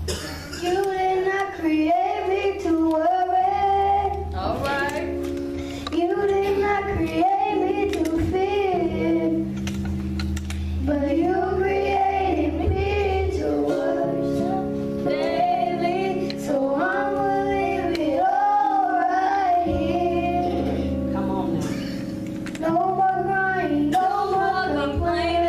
You did not create me to worry. All right. You did not create me to fear. But you created me to worship daily. So I'ma leave it all right here. Come on now. No more crying, no more complaining.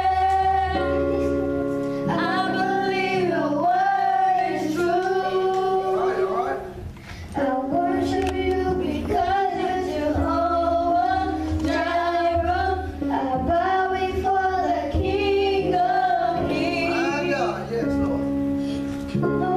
I believe your word is true. I worship you because you're Jehovah Jireh. I bow before the King of Kings. My God, yes, Lord. No